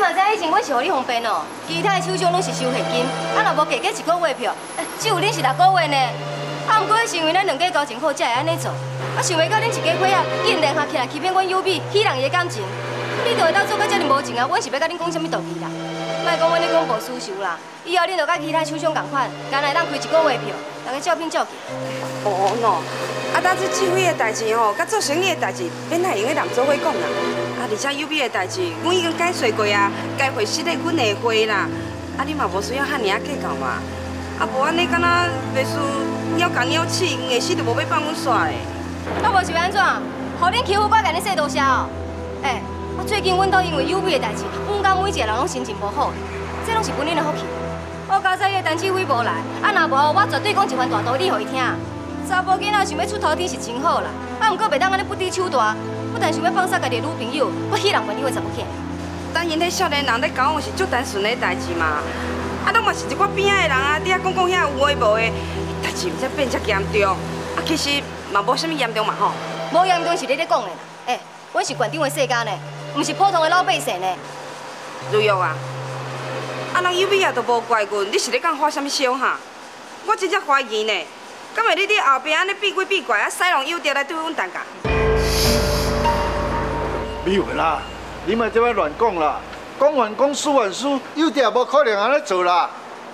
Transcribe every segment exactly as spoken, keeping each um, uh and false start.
嘛知以前我是互你方便哦，其他的厂商拢是收现金，啊若无加价一个月票，只有恁是六个月呢。啊，不过是因为咱两家交情好，才会安尼做。啊，想袂到恁一家伙仔竟然联合起来欺骗阮优美，欺人伊的感情。你就会当做到遮尔无情啊！阮是要甲恁讲什么道理啦？莫讲阮咧讲无私仇啦，以后恁就甲其他厂商共款，干来当开一个月票，大家照拼照计。 哦喏，啊，当这聚会的代志吼，甲做生意的代志，免太用咧人做伙讲啦。啊，而且优美的代志，阮已经解说过啊，该会失咧阮的会啦。啊，你嘛无需要遐尔啊计较嘛。啊，无安尼敢若袂输鸟讲鸟气，硬死就无要放阮煞嘞。 啊，无是要安怎？互恁欺负我，甲恁说多谢哦。哎。 我最近阮都因为优美的代志，阮家每一个人拢心情无好，这拢是本恁的福气。我家早伊单指挥无来，啊若无我绝对讲一番大道理互伊听。查甫囡仔想要出头天是真好啦，啊毋过袂当安尼不知手段，不但想要放杀家己的女朋友，我欺人朋友的查某囝。 但因迄少年人咧交往是足单纯的代志嘛，啊，拢嘛是一个边仔的人啊，你啊讲讲遐有诶无诶，代志毋则变遮严重，啊，其实嘛无啥物严重嘛吼。 无严重是你咧讲的啦，哎，阮是县长的世家呢。 毋是普通的老百姓呢。 如玉啊，啊人有美也都无怪阮，你是咧讲发什么烧哈？我真正怀疑呢，敢会你伫后边安尼变鬼变怪啊，塞拢有条来对阮担架？ 美云啦，你莫这摆乱讲啦，讲完讲输完输，有条无可能安尼做啦。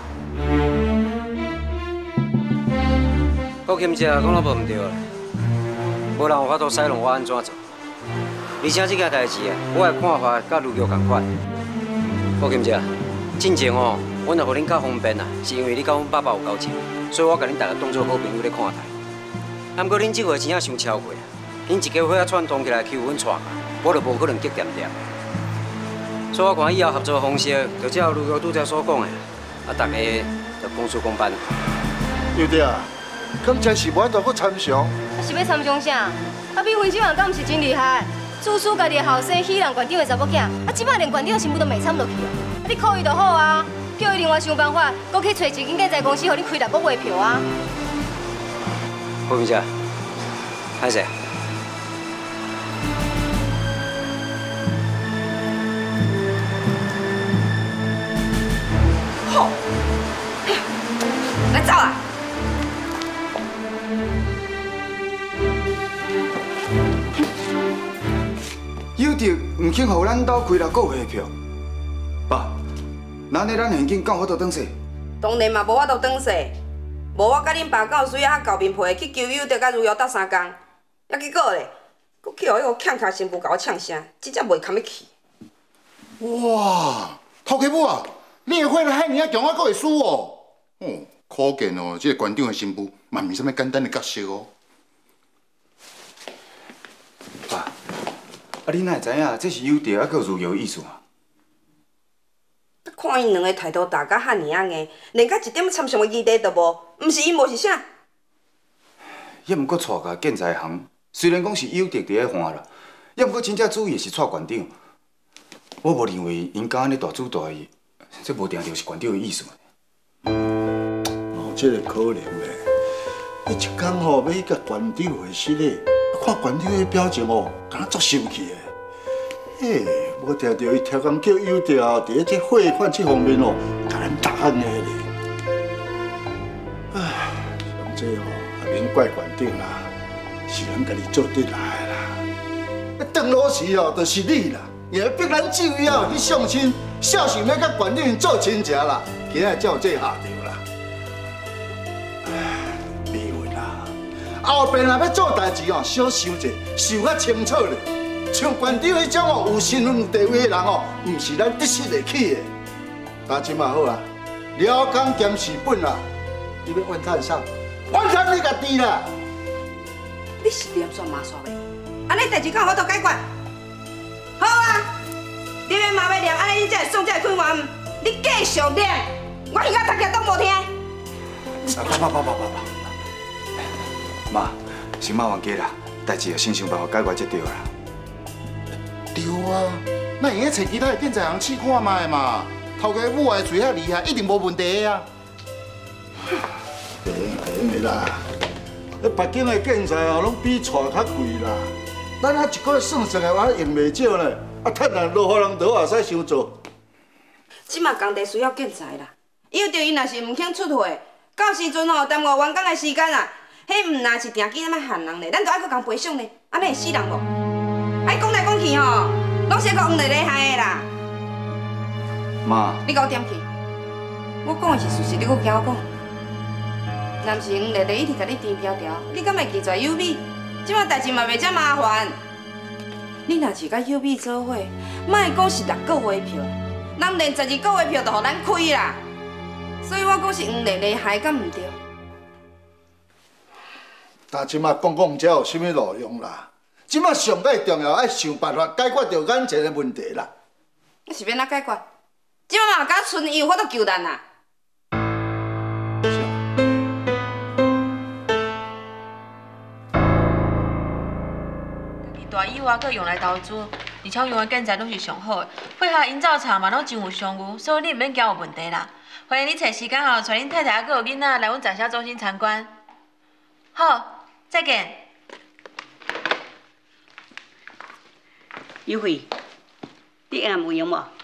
郭琴姐讲了无毋对啦，无人有法度塞拢我安怎做。 而且这件代志啊，我的看法甲如玉同款。郭琴姐，进前哦，阮会互恁较方便啊，是因为你甲阮爸爸有交情，所以我甲恁大家当做好朋友咧看待。啊，不过恁这回真正伤超过啊！恁一家伙仔串通起来欺负阮全家，我就无可能激点点。所以我看以后合作方式，就照如玉拄则所讲的，啊，大家就公事公办。 有的啊，刚才是无法度去参详。 啊，是要参详啥？啊，美云这样敢毋是真厉害？ 自私家己的后生欺人县长的查某囝，啊，即摆连县长的新妇都袂惨落去啊！你可以就好啊，叫伊另外想办法，搁去找一间建材公司，互你开六个月票啊！ 郭明姐，歹势。 好，来走啊！ 有着唔肯互咱兜开六个月票，爸，那呢咱现金敢有法度转势？ 当然嘛，无法度转势。无我甲恁爸敢有需要较厚面皮去求有着甲如瑶斗相共，啊结果咧，佫去互迄个欠卡新妇甲我呛声，真正袂堪要去。 哇，头家母啊，你的火力遐尔啊强，我阁会输哦。哦，可见哦，这个县长的新妇嘛毋是啥物简单的角色哦。 爸。 啊，你哪会知影这是有调啊，佮如瑶的意思啊？ 看因两个态度打甲遐尔啊硬，连甲一点参详的议题都无，毋是因无是啥？ 也毋过带甲建材行，虽然讲是有调伫咧换啦，也毋过真正主意是带县长。我无认为因敢安尼大主大意，这无定着是县长的意思。 哦，这个可能嘞。伊一工吼要去甲县长会失礼。 看县长的表情哦，敢若足生气的。嘿，我听到伊超工叫有调伫咧这汇款这方面哦，甲咱打安尼咧。唉，上这哦也免怪县长啦，是咱家己做得来啦。当老时哦，就是你啦，也逼咱舅爷去相亲，小想要甲县长做亲戚啦，今仔才有这下场啦。唉。 后边若要做代志哦，小想者，想较清楚咧。像县长迄种哦有身份有地位的人哦，毋是咱得失会起的。但即嘛好啊，了工兼事本啦，你要怨叹啥？怨叹你家己啦！ 你是连算麻刷的，安尼代志敢有法度解决？好啊，你要嘛要念，安尼你才会爽，才会开源。你继续念，我现在读起都无听。 爸爸爸爸爸爸。 妈，先莫冤家啦，代志要先想办法解决才对啦。 对啊，那会用找其他的建材行试看卖嘛？头家母的嘴遐厉害，一定无问题啊。平平的啦，那北京的建材哦，拢比厝较贵啦。咱啊一个月算下来，我用袂少呢。啊，趁人落雨人倒也使想做。 即马工地需要建材啦，要着伊若是唔肯出货，到时阵吼耽误员工的时间啊，迄唔若是定期那么限人咧，咱就爱搁共赔偿咧，安尼会死人无？爱讲来讲去吼，拢是个黄丽丽害的啦。 妈， 你给我点去！我讲的是事实，你搁惊我讲？男是黄丽丽一直甲你甜条条，你敢会记住优美？即马代志嘛袂遮麻烦。你若是甲优美做伙，莫讲是六个月票，人连十二个月票都互咱开啦。所以我讲是黄丽丽害，敢唔对？ 但即马讲讲这有啥物路用啦？即马上尾重要爱想办法解决着眼前的问题啦。 那是要哪解决？即马嘛，甲剩伊有法度救咱啦。 大以外，佮用来投资，而且用的建材拢是上好的，配合营造厂嘛，拢真有商誉，所以你毋免惊有问题啦。欢迎你找时间吼，带恁太太还佮有囡仔来阮展销中心参观。好，再见。 优惠，你下暗有用无？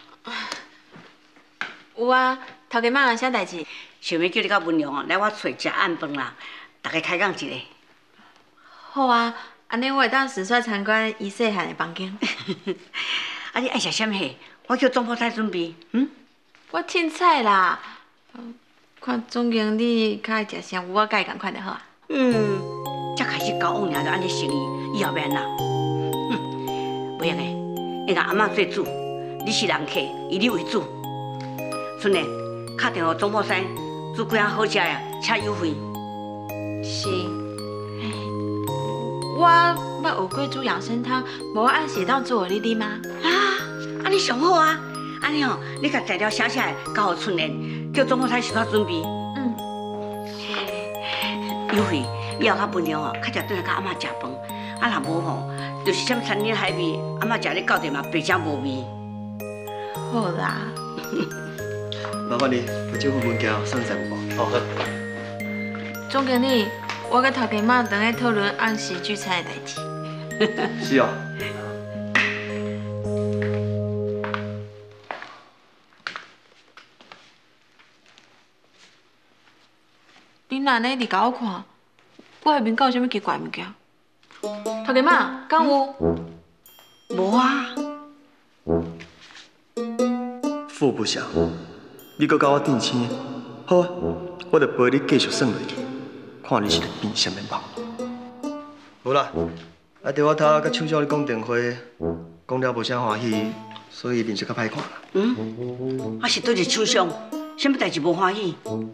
有啊，头家妈有啥代志？ 想要叫你甲文良哦来我厝食暗饭啦，大家开讲一下。 好啊。安尼我会当顺续参观伊细汉的房间。 啊，你爱食啥物？我叫总铺师准备。嗯， 我凊彩啦，看总经理较爱食啥，我甲伊共款就好啊。 嗯，才开始交往，就安尼生意，以后免啦。嗯，袂用的，会甲阿嬷做主，你是人客，以你为主。孙嘞，打电话总铺师煮几样好食的，请优惠。 是。我捌学过煮养生汤，无我按时当做互你啉吗？ 啊，安尼上好啊！安尼哦，你甲材料写下来，交互春莲，叫总铺师小可准备。 嗯。 优惠，以后较分量哦，较食转来甲阿嬷食饭。啊，若无吼，就是啥餐厅海味，阿嬷食咧到底嘛白食无味。 好啦。 麻烦你把这份文件送财务部。好。 总经理。我甲头家妈等咧讨论按时聚餐的代志。 是哦。 你哪呢？伫甲我看，我下面敢有啥物奇怪物件？头家妈，敢有？ 无啊。 副部长，你搁甲我定签，好啊，我就陪你继续算落去。看你是变啥物梦？好啦，啊，对我头甲邱少咧讲电话，讲了无啥欢喜，所以面色较歹看啦。 嗯，啊是对着厂商，啥物代志无欢喜？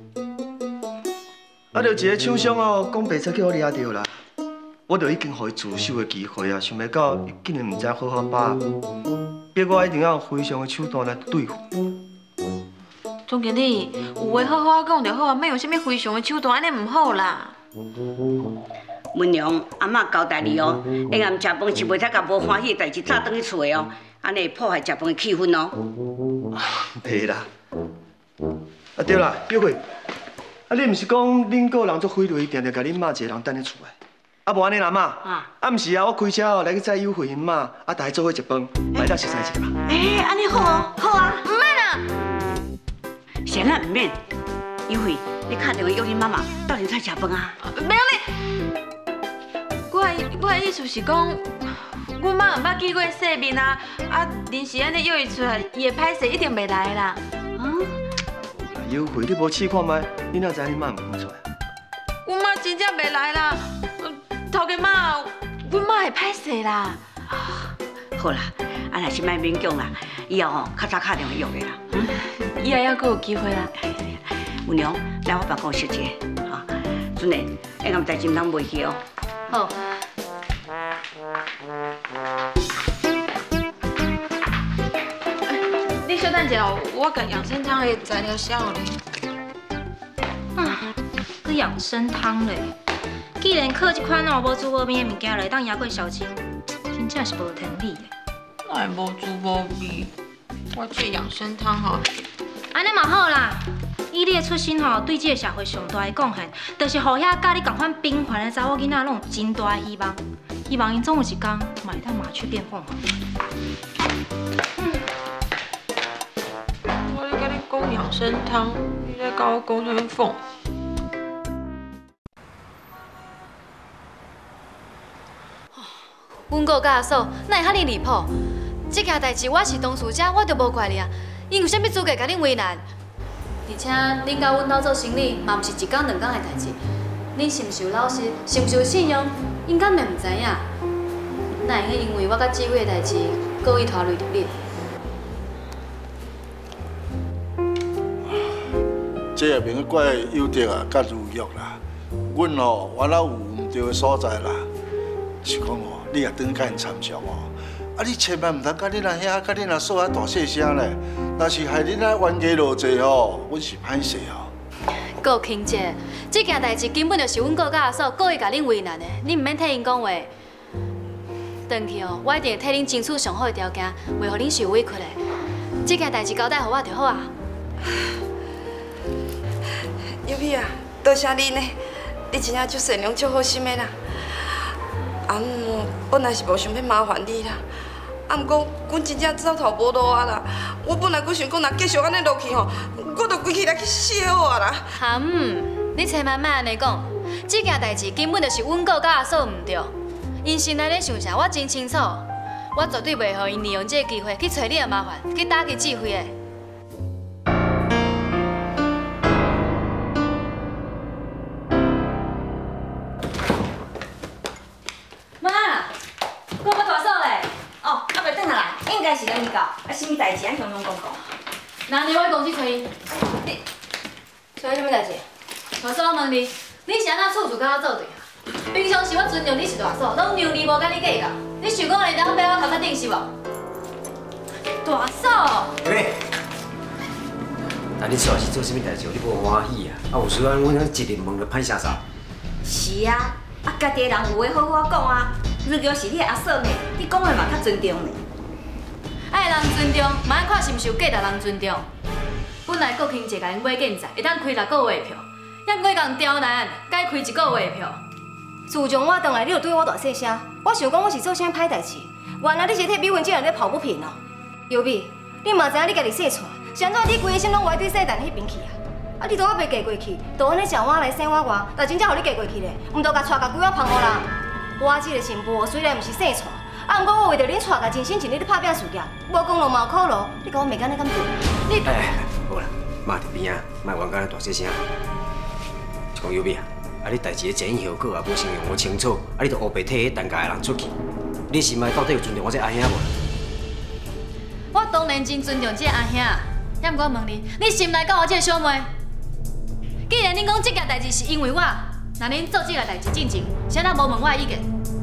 啊，就一个厂商哦，讲白贼叫我掠着啦，我就已经互伊自首的机会啊，想袂到伊竟然唔知好好把握，逼我一定要用非常的手段来对付。 总经理，有话好好讲就好，莫用啥物非常的手段，安尼唔好啦。 文良，阿嬷交代你哦，下暗食饭是袂使甲无欢喜的代志早转去厝的哦，安尼会破坏食饭的气氛哦。 袂啦，啊对啦，表妹，啊你毋是讲恁个人做匪类，定定甲恁妈一个人等咧厝的，啊无安尼啦妈，啊毋是啊，我开车哦来去载优惠因妈，啊大家做伙食饭，来当熟悉一下嘛。 哎，安尼好哦，好啊。 唔免啦。 谁啊唔免？优惠，你打电话约恁妈妈到人菜食饭啊。 袂用你。我的我的意思是讲，阮妈毋捌见过世面啊，啊临时安尼约伊出来，伊会歹势，一定袂来啦。 啊？ 优惠，你无试看卖，你哪知恁妈唔肯出来？ 阮妈真正袂来啦，头家妈，阮妈会歹势啦。 啊，好啦，啊若是莫勉强啦，以后吼较早打电话约的啦。嗯， 以后还佫有机会啦。 文良，来我办公室者，哈，准嘞，下暗代志唔通袂记哦。 好。你稍等一下，我甲养生汤的材料写好咧。 啊，佮养生汤嘞！既然靠这款哦无滋无味的物件来当赢过小青，真正是无天理的。 哪会无滋无味？我这养生汤吼， 安尼嘛好啦。以你的出身吼，对这个社会上大的贡献，就是互遐甲你同款平凡的查某囡仔，拢有真大的希望。希望因总有一天，嘛会当麻雀变凤凰。 我养生汤，你在跟我讲什么凤？ 阮哥甲阿嫂哪会遐尼离谱？这件代志我是当事者，我就无怪你啊。因有啥物资格甲恁为难？而且恁甲阮兜做生意，嘛毋是一工两工的代志。恁是毋是有老实，是毋是有信用，应该免毋知影。哪会因为我甲姊妹的代志，故意拖累着你？ 这也免怪有德啊，甲如玉啦。阮哦，原来有毋对的所在啦。是讲哦，你也当甲因参详哦。啊，你千万毋通甲恁阿兄、甲恁阿嫂啊大细声咧。若是害恁啊冤家路济哦，阮是歹势哦。 顾卿姐，这件代志根本就是阮哥甲阿嫂故意甲恁为难的，你毋免替因讲话。回去哦，我一定会替恁争取上好的条件，袂互恁受委屈的。这件代志交代互我就好啊。 幼美啊，多谢你呢，你真正足善良、足好心的啦。啊，姆本来是无想要麻烦你啦，啊，毋过阮真正走投无路啊啦。我本来阁想讲，若继续安尼落去吼，我着规气来去死好啊啦。 哈姆，你千万莫安尼讲，这件代志根本就是阮哥甲阿嫂毋对，因心内咧想啥，我真清楚，我绝对袂互因利用这个机会去找你的麻烦，去打击智慧的。妈，我要大嫂嘞。 哦，还袂转下来，应该是拢到，啊，什么代志啊？雄雄讲讲。 那你我公司找伊， 你找伊什么代志？ 大嫂，我问你，你是安怎处处甲我作对啊？平常时我尊重你是大嫂，拢让你无甲你计较，你想讲你当要我头壳顶是无？大嫂。 喂，那你说是做什么代志，你无欢喜啊？啊，有时阵阮一日问就歹声啥？ 是啊，啊，家己的人有话好好讲啊。如果是你的阿嫂呢，你讲话嘛较尊重呢。 爱人尊重，嘛爱看是毋是有价值人尊重。本来国庆节甲因买建材，会当开六个月的票，要过共刁难，该开一个月的票。 自从我回来，你就对我大细声。我想讲我是做啥歹代志，原来你是替美文这人咧抱不平哦。尤美，你嘛知影你家己细串，是安怎你规个心拢歪对细蛋迄边去啊？啊，你都我袂嫁过去，都安尼叫我来生我我，但真正互你嫁过去咧，毋都甲带甲规我旁户人。我这个新妇虽然毋是细串，啊，毋过我为着恁带甲真心全力咧拍拼事业，无功劳嘛有苦劳，你甲我袂敢咧敢对？你哎，好啦，妈伫边啊，莫冤家大细声。讲尤美啊，啊你代志的前因后果啊，无先用我清楚，啊你着乌白替迄单家的人出去，你心内到底有尊重我这阿兄无？ 我当然真尊重这阿兄，也毋过问你，你心内敢有这小妹？既然恁讲这件代志是因为我，那恁做这件代志进前，是安怎无问我的意见？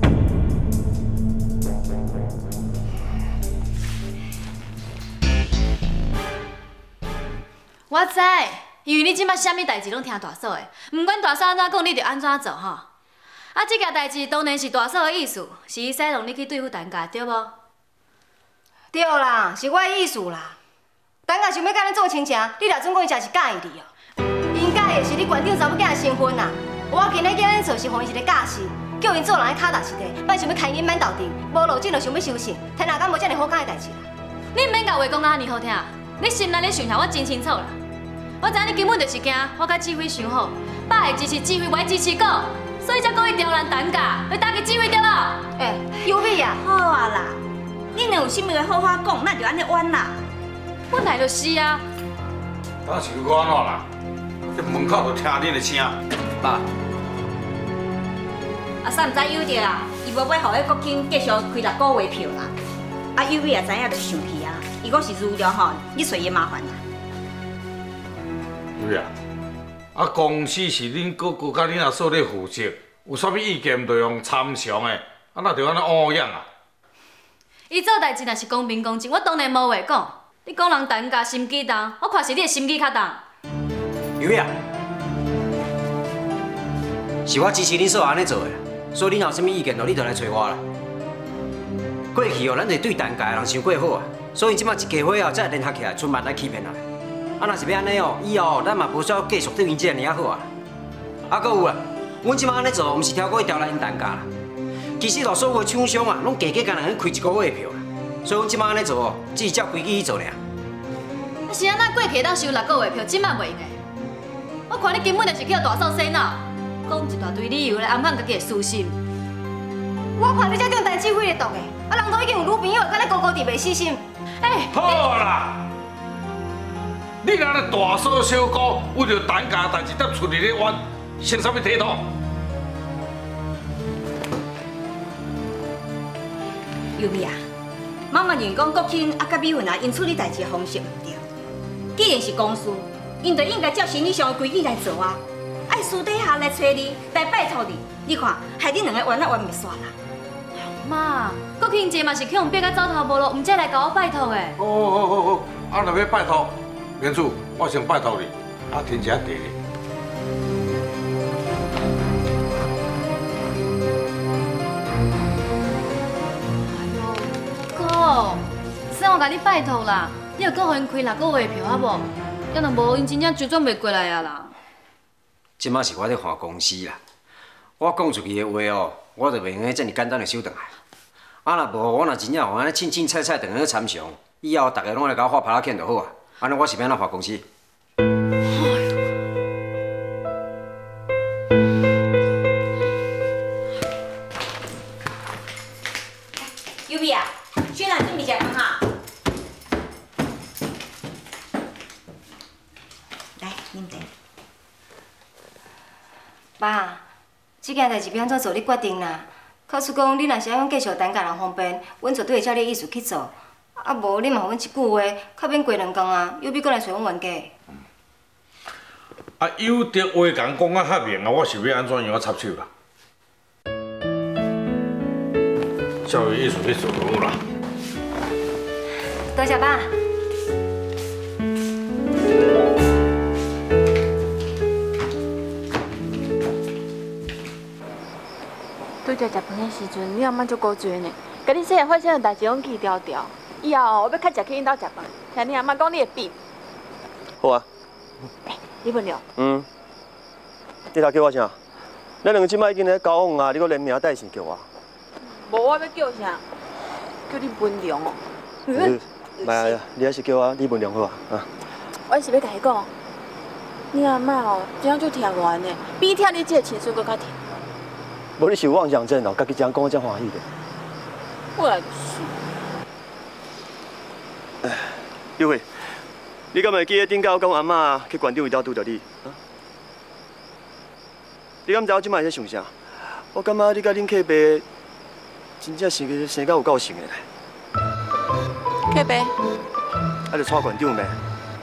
我知，因为你即摆啥物代志拢听大嫂的，毋管大嫂安怎讲，你着安怎做吼。啊，这件代志当然是大嫂的意思，是伊使让你去对付陈家，对无？ 对啦，是我的意思啦。等下想要甲你做亲情，你若准讲伊真是介意你哦。因介意是你关长查某囝的身份啦。我今日叫恁做是互伊一个教示，叫因做人的脚踏实地，莫想要开隐瞒斗阵，无路径就想要收成，天下敢无遮尔好干的代志啦。 你毋免甲话讲甲遐尼好听，你心内咧想啥，我真清楚啦。我知影你根本就是惊我甲志辉想好，爸会支持志辉，袂支持狗，所以才故意刁难陈家，要打击志辉对无？ 哎，优美啊， 好啊啦，恁若有啥物话好好讲，那就安尼冤啦。 本来就是啊。 当时我安怎啦？这门口就听恁的声。 爸， 阿嫂毋知有着啊，伊无买互迄国庆继续开六个月票啦。啊，幼美也知影就生气啊，伊讲是如了吼，你找伊麻烦啦。 对啊，啊公司是恁哥哥甲恁阿嫂咧负责，有啥物意见就用参详的，啊那就安尼乌样啊。 伊做代志若是公平公正，我当然无话讲。你讲人陈家心机重，我看是你的心机较重。 尤美啊，是我支持恁嫂安尼做的，所以恁有啥物意见，就你就来找我啦。过去哦，咱就对陈家的人想过好啊，所以即摆一家伙后才联合起来，出面来欺骗人。啊，若是要安尼哦，以后咱嘛无需要继续对因这样尔好啊。啊，搁有啊，阮即摆安尼做，毋是挑故意刁难因陈家啦。其实哦，所有的厂商啊，拢加加干人开一个月的票啦。所以阮即摆安尼做哦，只是照规矩去做尔。 是安那过去当收六个月票，即摆袂用的。我看你根本就是去大嫂洗脑，讲一大堆理由来暗含家己的私心。 我看你这种代志毁了毒的，啊，人都已经有女朋友，敢你高高伫袂死心？哎， 好啦，你若咧大嫂小姑为着等家代志，才出嚟咧冤，成啥物体统？ 优美啊，妈妈认为讲国庆啊甲美云啊，因处理代志的方式唔对。既然是公司，因就应该照生理上的规矩来做啊。爱私底下来找你，来拜托你，你看害你两个冤啊冤袂煞啦。 妈，国庆节嘛是去用别个走头无路，唔才来甲我拜托的。 哦哦哦哦，啊若要拜托，免主，我先拜托你，啊天下地哩。 哥，算我甲你拜托啦，你要搁互因开六个月票好无？要若无，因真正周转袂过来啊啦。 即马是我咧换公司啦，我讲出去的话哦，我就袂用个遮尔简单的收转来。啊若无，我若真正互安尼凊凊彩彩等去参详，以后大家拢来甲我画拍拉片就好啊。安尼我是要安怎换公司？ 优美啊，轩然准备食饭哈。来，啉茶。 爸，这件代志要安怎做，你决定啦。假使讲你若是要用继续等家人方便，阮就对照你意思去做。啊无，你嘛互阮一句话，较免过两工啊，又比过来找阮冤家。 啊，有着话讲讲啊较明啊，我是要安怎样插手啦？照伊意思去做就好啦。 多谢爸。 拄着食饭的时阵，你阿妈足古锥呢，甲你细汉发生的代志拢记牢牢。以后我要较常去因兜食饭，听你阿妈讲你的病。 好啊。 哎，李文良。 嗯。你头叫我啥？咱两个即摆已经咧交往啊，你搁连名带姓叫我。 无我要叫啥？叫你文良哦。 嗯。袂啊，你还是叫我李文良好啊。啊。 我是要甲你讲，你阿妈哦，这样就听完呢，比听你这个情绪搁较甜。 无你是有妄想症哦，家己这样讲我才欢喜的。 我也是。 哎，幼慧，你敢会记得顶下我讲阿嬷去馆长位兜拄着你？啊？你敢知我即摆在想啥？我感觉你甲恁客爸真正是生到有够像的咧。 客爸？ 啊，就蔡馆长呗。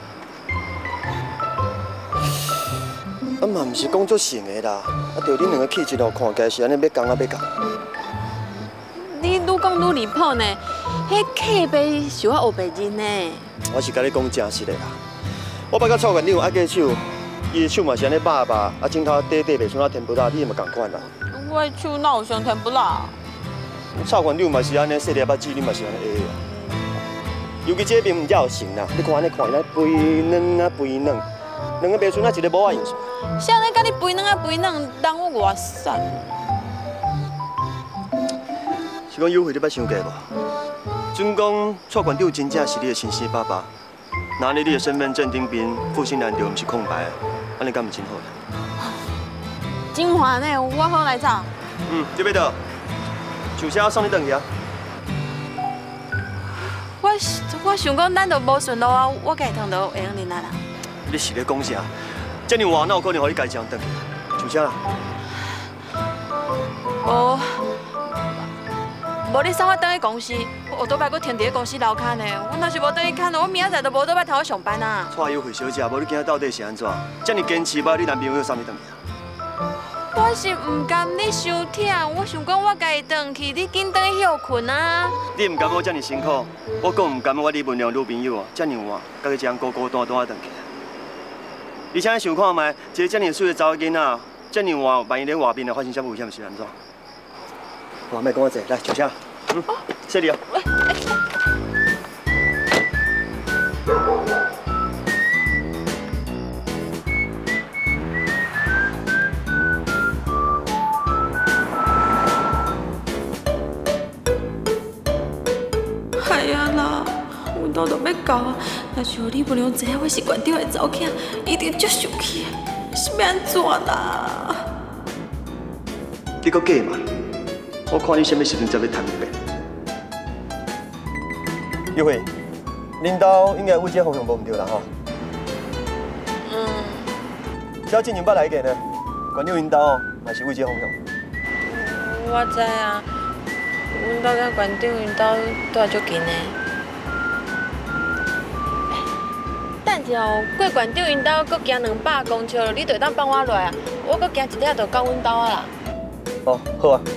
啊嘛，毋是讲足像的啦，啊，就恁两个气质哦，看起来是安尼要讲啊要讲。 你愈讲愈离谱呢，迄客爸是我后辈人呢。 我是甲你讲真实的啦，我捌甲蔡馆长握过手，伊的手嘛是安尼把把，啊，镜头短短袂像那甜不辣，你嘛共款啦。 我的手哪有像甜不辣？ 蔡馆长嘛是安尼细粒目子，你嘛是安尼下啊。尤其这边毋才有型啦，你看安尼看伊那肥嫩啊肥嫩，两个袂像那一个无啊样式。 谁安尼甲你肥嫩啊肥嫩，人我偌瘦？ 是讲优惠你捌想过无？准讲蔡馆长真正是你的亲生爸爸，拿你你的身份证顶边父亲难道毋是空白的，安尼敢毋真好咧？ 真欢呢，我好来走。 嗯，你要倒？就车送你转去啊。 我我想讲，咱就无顺路啊，我家通就会用恁啊啦。 你是咧讲啥？遮尔晚哪有可能互你家将转去？就车啦。 无。无你送我倒去公司，我后倒摆搁停伫咧公司楼骹呢。我若是无倒去看，我明仔载就无倒摆通去上班啊。 蔡优惠小姐，无你今仔到底是安怎？遮尔坚持要你男朋友送你转去啊？ 我是唔甘你伤忝，我想讲我家己转去，你紧转去休困啊。 你唔甘我遮尔辛苦，我更唔甘我李文良女朋友啊，遮尔晚，家己这样孤孤单单啊转去。而且想看卖，一个遮尔水的查某囡仔，遮尔晚万一咧外面啊发生啥危险是安怎？我莫讲我济，来坐车。嗯，谢你哦。 哎呀啦，我度都要到啊！若是李文良知影我是馆长的查某囝，一定足生气的，是要安怎啦？ 你搁假嘛？我看你什么时阵才要谈明白？玉慧，领导应该有这方向无唔对啦吼。 嗯。 只进前捌来过呢，馆长领导哦，嘛是为这方向。 我知啊，阮兜甲馆长因兜住足近的。等一下哦，过馆长因兜搁行两百公尺，你就当帮我落啊！我搁行一条就到阮兜啊啦。 哦，好啊。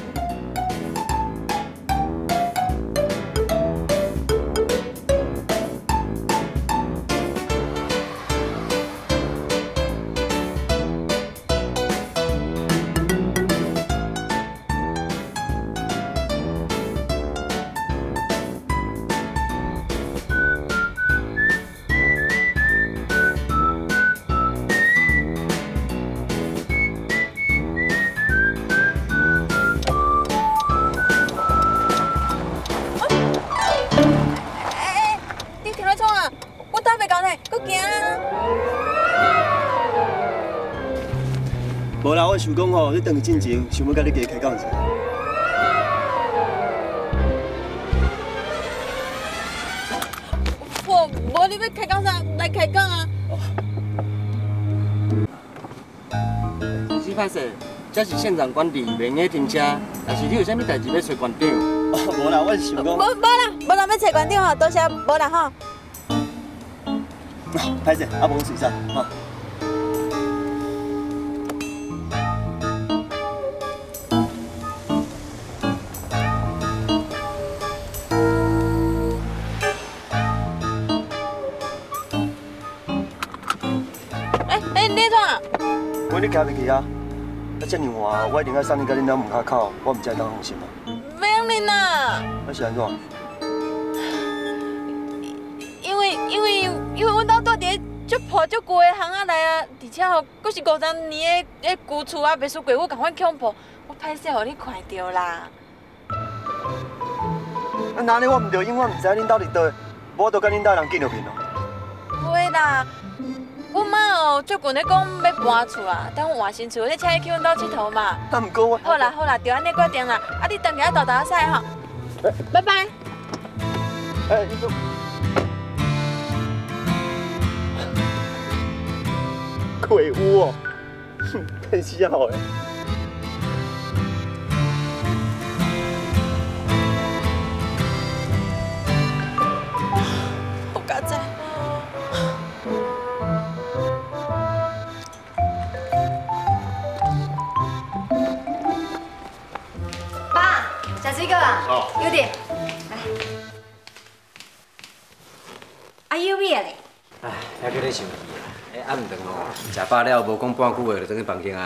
无啦，我想讲吼，你转去进前，想要甲你家开讲一下。 我无你要开讲啥，来开讲啊！ 是歹势，这是现场管理，袂用停车。但是你有啥物代志要找馆长？ 无啦，我是想讲。无无啦，无人要找馆长吼，多谢无啦吼。 歹势，啊无事啥吼。我你徛袂去啊？啊，遮尔晚，我一定要送你到恁兜门口口，我唔知当放心啊。 袂用恁啦。 那是安怎？ 因为因为因为阮兜住伫足破足旧的巷仔内啊，而且吼，阁是五十年的的旧厝啊，袂输过我共款恐怖，我歹势互你看到啦。 啊，那呢我唔对，因为我唔知恁兜伫倒，我都甲恁兜人见着面咯。 会啦。阮妈哦，最近咧讲要搬厝啊，等我换新厝，你请伊去阮兜佚佗嘛。 啊，毋过我。 好啦好啦，就安尼决定啦。啊，你等下豆豆仔使吼。拜拜。 哎，你说。鬼屋哦，哼，太笑了。 好佳哉。 水果啊， 哦， 有点。来，啊有味嘞。 哎，还叫你生气啊？哎，暗顿哦，食饱了无讲半句话就转去房间啊。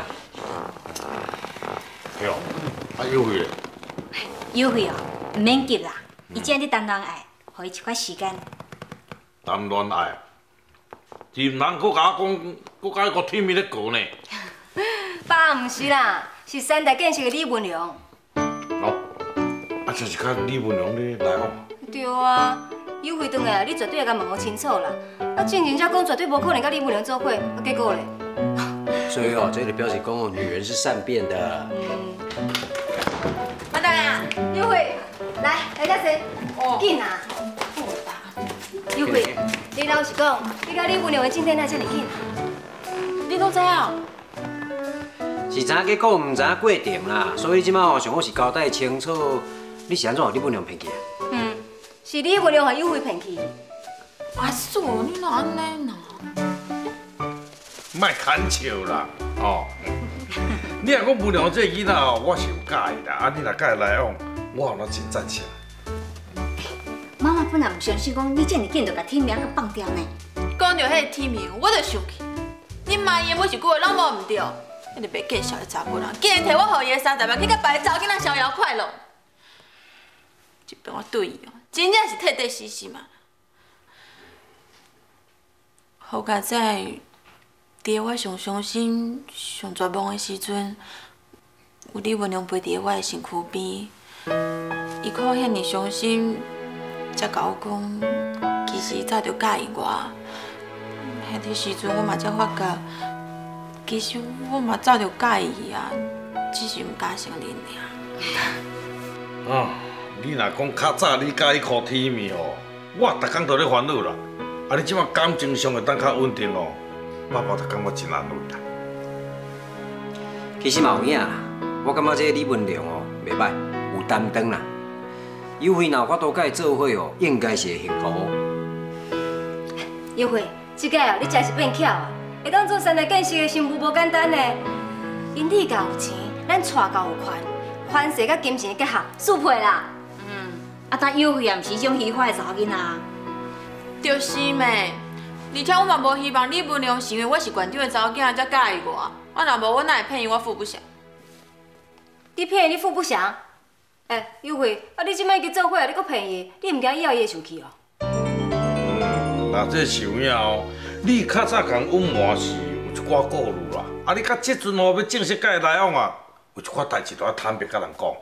哟，啊有味嘞。 有味哦，唔免急啦，伊只咧谈恋爱，互伊一块时间。 谈恋爱，是毋通佫甲我讲，佫甲伊个天面咧过呢？ 爸，唔是啦，是三代建设的李文良。 哦。啊，就是甲李文良咧来往。 对啊，有回转来，你绝对要甲问好清楚啦。啊，进前才讲绝对无可能甲李文良做伙，啊，结果咧。 所以哦，这里表示讲哦，女人是善变的。 嗯。阿大啊，有回，来来甲谁？哦。紧啊！有回，你老实讲，你甲李文良的进展哪遮尔紧？ 你都知啊？ 是知影结果，唔知影过程啦。所以即摆吼，上好是交代清楚。你是安怎互李文良骗去啊？ 嗯，是李文良互有慧骗去。 阿叔，你哪安尼呢？ 莫牵笑啦，哦。你若讲文良这囡仔哦，我是有介意啦。啊，你若甲伊来往，我互咱真赞成。 妈妈本来唔相信讲你这么紧就把天明给放掉呢。 讲到迄个天明，我就生气。你妈伊每一句话拢无唔对，迄个袂见笑的查甫人，竟然摕我互伊的三十万去甲别个查某囡仔逍遥快乐。这边我对伊哦，真正是彻底死心啊！好佳哉，伫我上伤心、上绝望的时阵，有李文良陪伫我的身躯边，伊看我遐尼伤心，才甲我讲，其其实早就介意我，迄个时阵我嘛才发觉，其实我嘛早就介意伊啊，只是唔敢承认尔。 啊，你若讲较早你介意靠天命哦，我逐工都咧烦恼啦。啊，你即马感情上会当较稳定哦，爸爸就感觉真安慰啦。 其实嘛有影啦，我感觉这个李文良哦袂歹，有担当啦。友惠若有法度甲伊做伙哦，应该是会幸福哦。 友惠，即个哦，你真是变巧啊！会当做三代建设的新妇无简单呢。因地够有钱，咱娶够有权，权势甲金钱结合，速配啦。 嗯，啊，但友惠也毋是种虚华的查某囡仔。 就是咩？而且我嘛无希望李文良是因为我是馆长的查某囝才介意我，我若无我哪会骗伊我付不下？ 你骗伊，你付不详？哎，友惠，啊，你即摆去做伙啊，你搁骗伊，你唔惊以后伊会生气哦？ 嗯，那这是有影哦。你较早共阮瞒是有一寡顾虑啦，啊，你到即阵哦要正式甲伊来往啊，有一寡代志都要坦白甲人讲。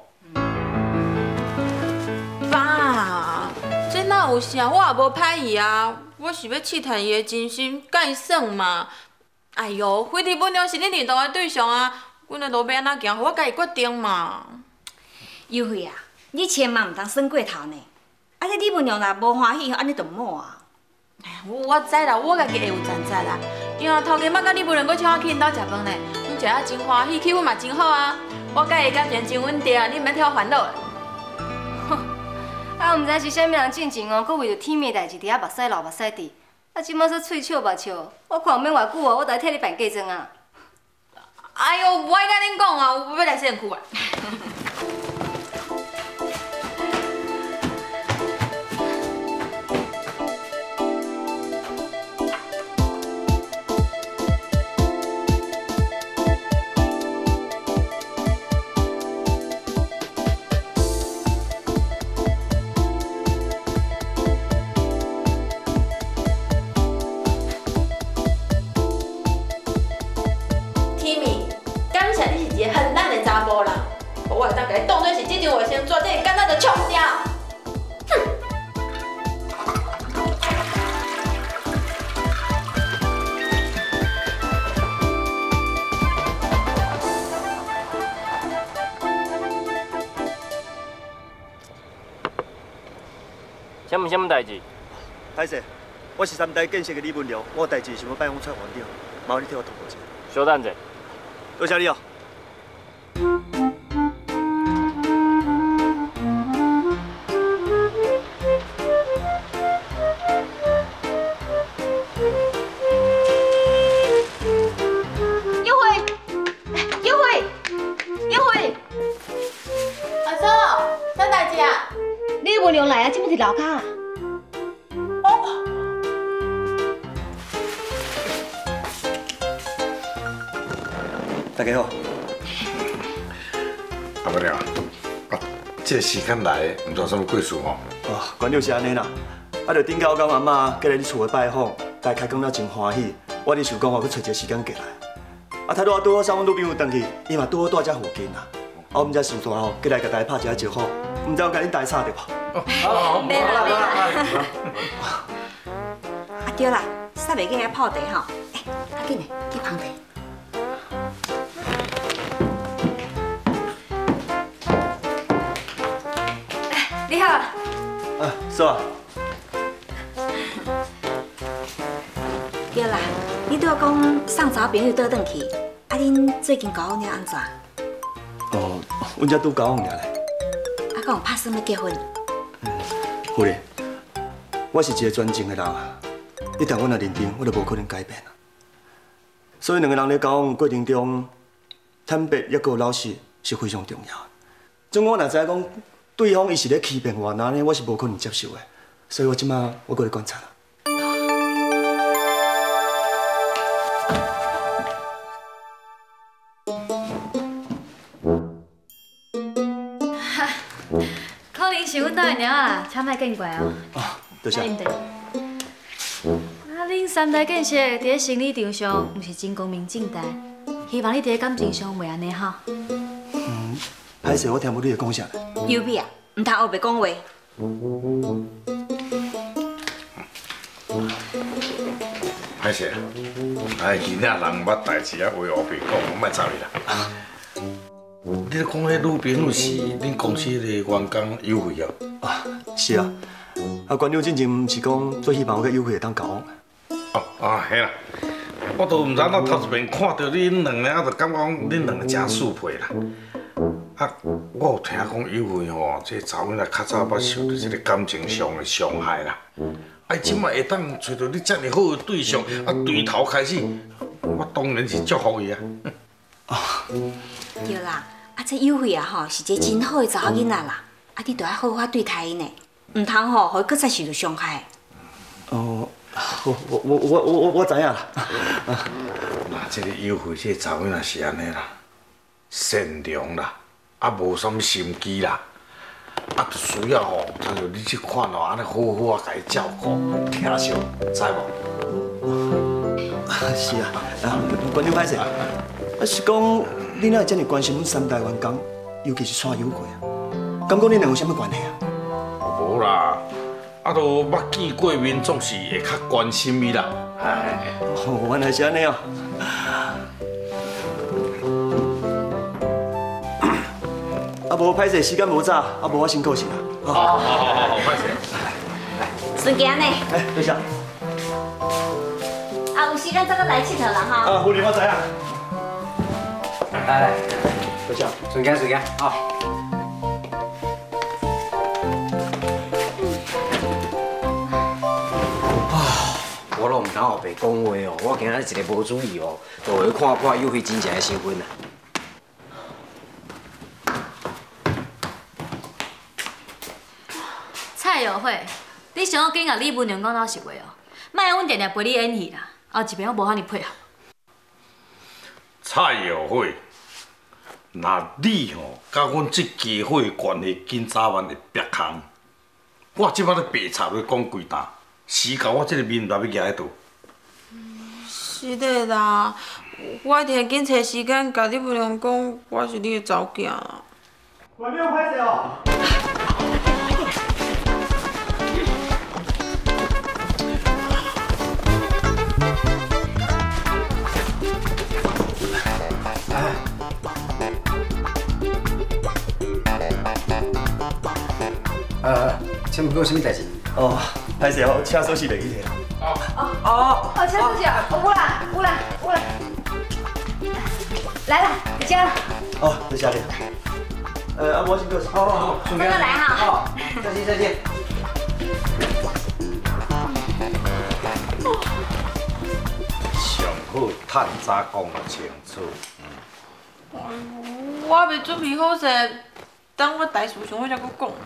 爸，这哪有啥？我也无歹意啊，我是要试探伊的真心，甲伊耍嘛。哎哟，非李文良是恁认同的对象啊，阮的路要安怎行，我家己决定嘛。 友惠啊，你千万唔通耍过头呢！啊，这李文良若无欢喜，安尼就唔好啊。 哎呀，我我知啦，我家己会有赚在啦。因为头家捌甲李文良搁请我去因兜食饭呢，阮食啊真欢喜，气氛嘛真好啊。我家己感情真稳定，你毋免替我烦恼。 啊，毋知是啥物人进前哦，搁为着天命代志伫遐目屎流目屎滴。啊，即摆说喙笑目笑，我看毋免偌久哦，我就来替你办嫁妆啊。 哎呦，我爱甲恁讲啊，我要来身躯啊。我当甲你当作是这场卫生纸，这干那就冲掉。哼！ 什么什么代志？ 歹势，我是三代建设的李文良，我有代志想要拜访蔡馆长，麻烦你替我通报一下。 稍等者。 多谢你哦。 文良来啊，这么伫楼骹啦。哦。 大家好。 阿伯良，啊，这时间来，唔知什么贵事吼？ 哦，关键是安尼啦。啊，着顶到我阿妈过来你厝的拜访，大家开讲了真欢喜。我哩想讲，我去找一个时间过来。啊，他拄啊拄好送阮女朋友回去，伊嘛拄好住遮附近啦。啊，我毋知想煞吼，过来甲大家拍一下招呼，毋知有甲恁大吵着无？ 好，没啦没啦。啊对啦，煞袂记遐泡茶吼，哎，赶紧的去捧茶。 你好。 啊，嫂啊。 对啦，你拄讲送查某朋友倒转去，啊，恁最近交往了安怎？ 哦，阮才拄交往尔咧。 啊，敢有拍算要结婚？ 夫人，我是一个专情的人啊！一旦我若认定，我就无可能改变啊。所以两个人在交往过程中，坦白也个老实是非常重要的。总我若知影讲对方伊是咧欺骗我，那呢我是无可能接受的。所以我即马我过来观察啦。 是阮兜的猫啊，请莫见怪哦。 哦，多谢。 啊，恁三代建设伫咧生理场上，毋是真光明正大，希望你伫咧感情上袂安尼吼。 嗯，歹势，我听无你在讲啥呢？ 优美啊，毋通后白讲话。 歹势啊，哎，今仔人捌代志啊，话后边讲，我莫走你啦。你咧讲迄女朋友是恁公司的员工优惠哦？ 啊，是啊。啊，馆长之前毋是讲最希望我个优惠会当交往。 哦啊，嘿啦，我都毋知影头一遍看到恁两个，我就感觉恁两个真适配啦。啊，我有听讲优惠吼，这查某仔较早捌受到这个感情上的伤害啦。哎，即摆会当找到你遮尔好的对象，啊，对头开始，我当然是祝福伊啊。 哦，对啦，啊，这优惠啊吼，是一个真好的查某囡仔啦，啊，你着要好好对待伊呢，唔通吼，互伊搁再受到伤害。 哦，我我我我我我知影啦。 那这个优惠，这查某仔是安尼啦，善良啦。啊，无啥物心机啦，啊，就需要吼，像你这款哦，安尼好好啊，甲伊照顾、疼惜，知无？ 是啊，啊，馆长歹势，啊是讲你哪会遮尔关心阮三大员工，尤其是蔡友贵啊？敢讲恁两有啥物关系啊？ 无啦，啊，都捌见过面，总是会较关心伊啦。哎， 哦，原来是安尼哦。啊，无歹势，时间无早，啊，无我先告辞啦。 好好好好，歹势。 顺行呢？ 哎，多谢。 啊，有时间再搁来佚佗啦哈。 啊，夫人我知影。 来来， 多谢。 顺行顺行，好。啊，我都唔敢后白讲话哦，我今仔一个无注意哦，就会看破优惠真正的身份啦。 蔡友惠，你想要紧甲李文良讲老实话哦，莫阮定定陪你演戏啦，后一遍我无遐尼配合。 蔡友惠，那你吼甲阮这家伙的关系，今早晚会别空。我即摆咧白插咧讲几单，死到我这个面来要举喺度。 是的啦，我一定会紧找时间甲李文良讲，我是你的查某囝啦。 馆长歹势哦。 呃，请问有啥物代志？ 哦，歹势哦，车锁匙袂记摕。 哦哦哦，车锁匙啊，有啦有啦有啦，来啦，在家。 哦，多谢你。呃，啊，我先告辞。好好好， 再过来哈。 好，再见再见。 上好趁早讲清楚。 哎呦，我还未准备好势，等我大事上好才搁讲。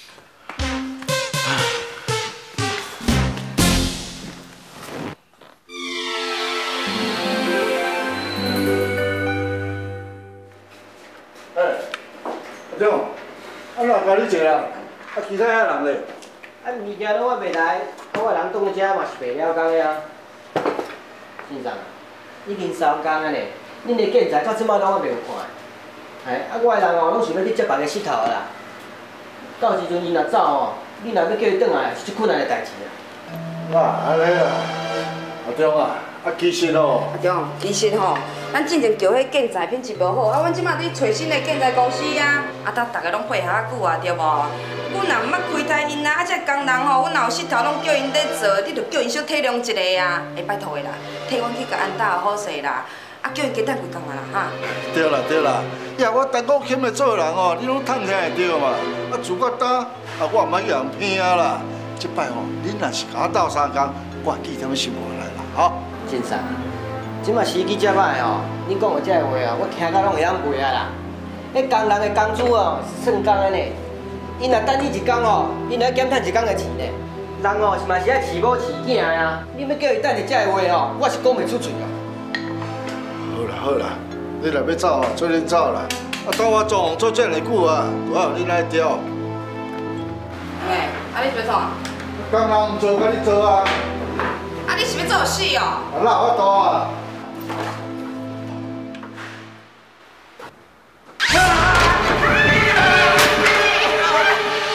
哎，阿长，啊哪家你坐人？啊其他遐人咧？ 啊，物件拢我袂来，我人当遮嘛是袂了工的啊。先生，已经三工啊呢，恁的建材到即摆拢我袂有看。哎，啊，我的人哦，拢想要去接别个佚佗啦。到时阵伊若走哦，你若要叫伊转来，是一困难的代志啊。 啊，安尼啊，阿中啊，啊其实哦， 阿中，其实吼，咱之前叫迄建材品质无好，啊，阮即马伫找新的建材公司啊，啊，搭大家拢配合啊久啊，对无？阮若毋捌开台因啊，啊，这工人吼，阮若有佚佗拢叫因咧做，你着叫因小体谅一下啊，会拜托的啦，替阮去甲安搭好势啦。啊，叫因加等几工啊啦，哈。 对啦对啦，呀，我等我欠的做人哦，你拢探听会着嘛。啊，自我担，啊，我毋爱叫人骗啊啦。即摆吼，恁若是甲我斗三工，我记点想无来啦，吼。 先生，即马时机遮歹吼，恁讲的遮个话哦，我听甲拢会晓背啊啦。迄工人的工资哦，是算工的呢。伊若等你一工哦，伊若要减趁一工的钱呢。人哦是嘛是爱饲某饲囝啊，你要叫伊等下遮个话哦，我是讲袂出嘴哦。 好啦好啦，你若要走哦，做恁走啦。啊，当我做做遮尔久啊，我恁来调。 喂，啊，你要创？ 工人做甲你做啊。 啊，你是要做死哦？ 啊，哪有法度啊？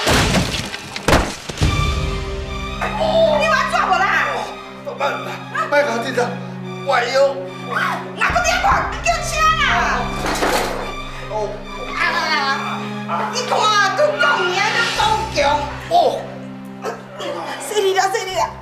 你要安怎无啦？ 啊， 别搞这个，坏哟！ 哪个电话叫车啦？哦，啊！你看，都讲你啊，都强哦！犀利啦，犀利啦！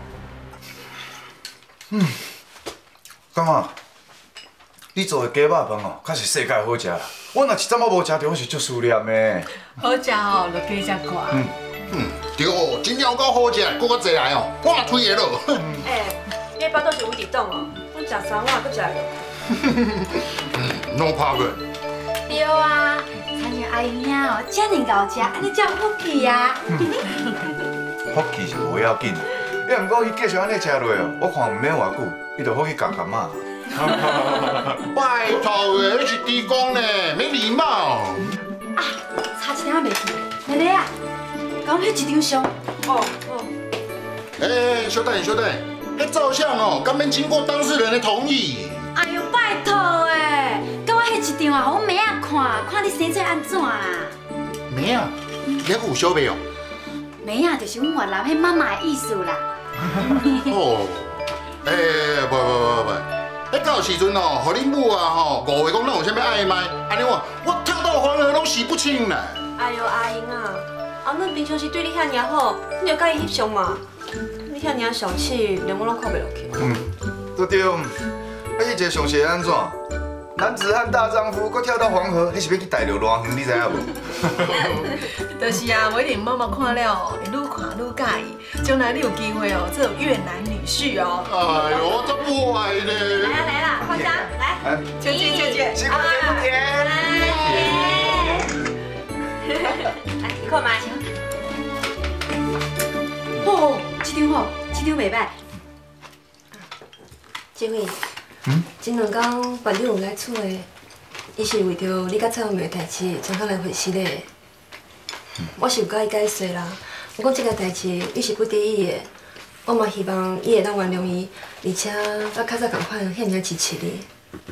嗯，感觉你做的鸡肉饭哦，确实世界好食啦。我若一阵仔无食着，我是足思念的。 好食哦，就加只看。 嗯嗯，对哦，真正有够好食，搁较济来哦，我嘛推下咯。 哎，你包倒是有伫冻哦，我食三碗，搁食落。 嗯 ，no problem。 对啊，参像阿姨遐哦，遮尔够食，安尼才有福气啊。 福气是无要紧，要毋过伊继续安尼食落哦，我看毋免偌久，伊就好去夹夹嘛。 拜托诶，你是猪公呢，没礼貌。 啊，差一点仔袂记，妹妹啊，讲迄一张相。哦哦。 哎，小等小等，迄照相哦，敢免经过当事人的同意。 哎呦，拜托诶，甲我迄一张啊，互我妹仔看，看你生做安怎啦？ 妹啊，你还有小妹哦？ 妹仔就是阮越南迄妈妈的意思啦。 哦，哎，不不不不。迄到时阵哦，互恁母啊吼，误会讲咱有啥物暧昧，安尼我我跳到黄河拢洗不清啦。 哎呦，阿英啊，啊，恁平常时对你遐尔好，你就甲伊翕相嘛。你遐尔小气，连我拢看袂落去。 嗯，都对。啊，迄个上是安怎？男子汉大丈夫，搁跳到黄河，迄是要去逮着偌远，你知影无？ 就是啊，我一定默默看了哦，会愈看愈介意，将来你有机会哦，做越南女婿哦。 哎呦，这不坏呢。 来啊来啦，放张来， 秋姐秋姐， 辛苦辛苦甜。 来，你看麦。 哦，这张好，这张袂歹。 志伟，嗯，前两天班长有来厝的，伊是为着你甲蔡文妹的代志，专登来会师的。我是有甲伊解释啦，不过这件代志你是不得已的，我嘛希望伊会当原谅伊，而且甲较早同款遐尔支持你。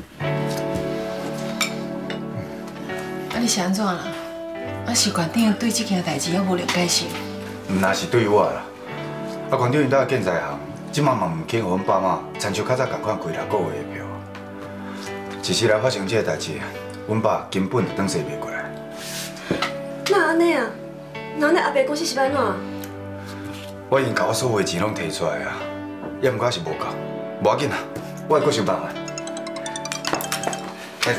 啊，你是安怎啦？啊，是馆长对这件代志还无了解是？ 毋那是对我啦，啊，馆长因兜建材行，即马嘛毋肯互阮爸妈参照较早同款几六个月的票。一时来发生这个代志，阮爸根本就转世袂过来。 那安尼啊？那安尼阿伯公司是安怎？ 我已经把我所有的钱拢摕出来啊，也毋过是无够，无要紧啦，我会阁想办法。谢谢。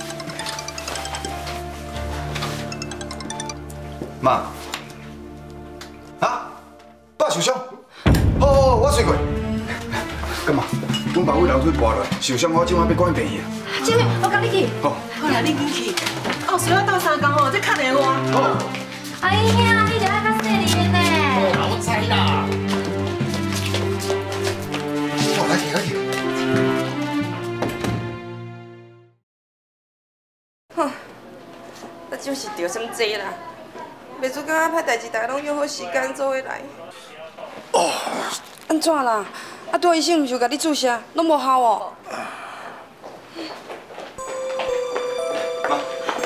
妈，啊，爸受伤，好好好，我随过。干嘛？阮爸为流水跋落，受伤我今晚要赶去病院。 姐妹，我跟你去。 好。 好啦，你紧去。哦，随我斗三工吼，再敲电话。 好。 哎呀，你著爱较细腻呢。 我知啦。我来去来去。 哼，我就是着什么济啦，袂做敢歹代志，大家拢约好时间做伙来。哦，安怎啦？啊，大医生毋是有甲你注射，拢无效哦。 妈，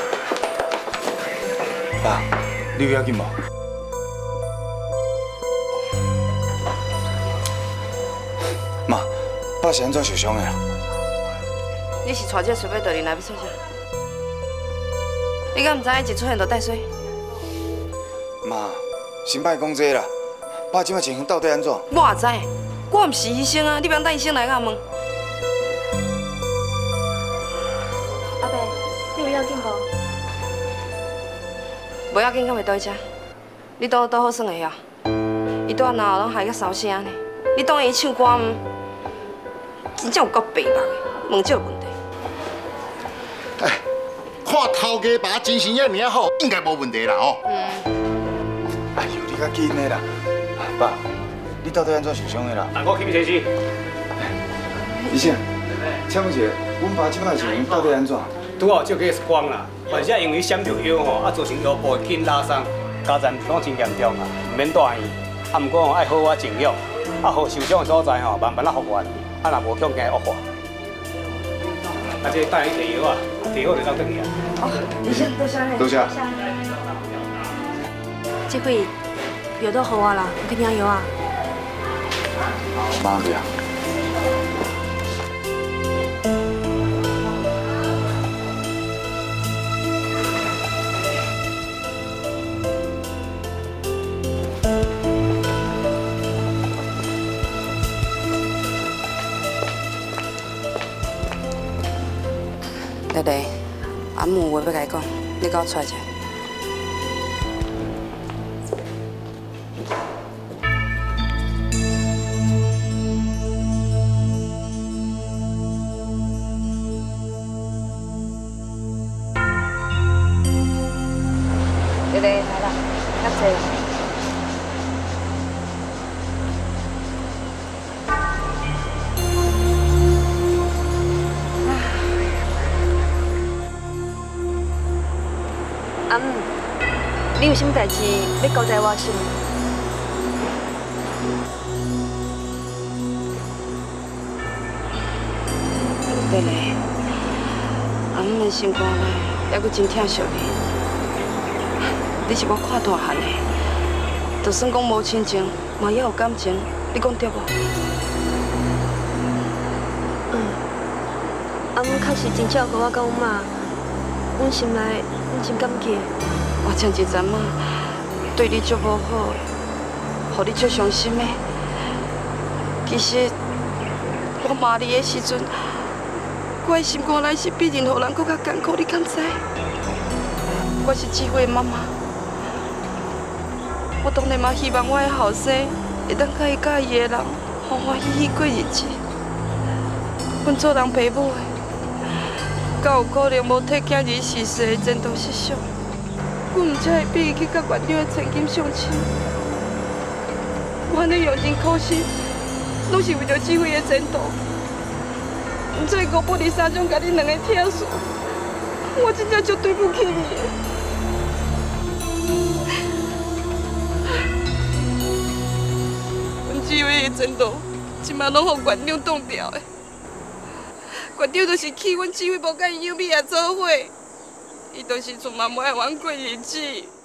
爸，你有要紧无？妈，爸是安怎受伤的啊？ 你是带这水尾倒入来要做啥？你敢毋知影一出现就带水？ 妈，先别讲这啦，爸即摆情形到底安怎？ 我也知，我毋是医生啊，你别等医生来甲问。 阿伯，你有要紧无？ 无要紧，敢袂倒去遮？你倒倒好算会晓。伊倒哪拢害甲烧声呢？你当伊唱歌毋？真正有够白目的，问这个问题。 哎，看头家爸精神也尔好，应该无问题啦哦。 嗯。 哎呦，你较紧的啦，爸，你到底安怎受伤的啦？ 那我去先去。 医生，请问一下，阮爸即摆情形到底安怎？ 拄好照个 X 光啦，患者因为闪着腰吼，啊造成腰部筋拉伤，家阵状真严重啊，唔免大意。啊，毋过吼爱好好静养，啊，好受伤的所在吼慢慢啊复原，啊若无向更恶化。啊，这带你摕药啊，摕好就当转去啊。 哦，医生，多谢你。 多谢。 这回药都好啊啦，有去领药啊。 妈不要。 丽，阿母有话要甲你讲，你甲我出来者。丽丽，来啦，较济啦。 阿母，你有啥物代志要交代我是吗？ 丽丽，阿母的心肝内还阁真疼惜你。你是我看大汉的，就算讲无亲情，嘛也有感情，你讲对无？ 嗯，阿母确实真照顾我甲阮妈，阮心内。 真感激， 我前一阵仔对你足无好，互你足伤心的。其实我骂你的时阵，我的心肝内是比任何人搁较艰苦，你敢知？我是智慧的妈妈，我当然嘛希望我的后生会当甲伊甲伊的人欢欢喜喜过日子。阮做人爸母的。 敢有可能无替囝儿逝世的前途设想？我唔才会逼伊去甲馆长的千金相亲。我安尼用尽苦心，拢是为着智慧的前途。唔才五不离三种，甲你两个疼死。我真正足对不起你的。阮智慧的前途，即马拢互馆长挡掉的。 馆长就是气阮智慧无甲伊幼米也做伙，伊就是厝嘛无爱阮过日子。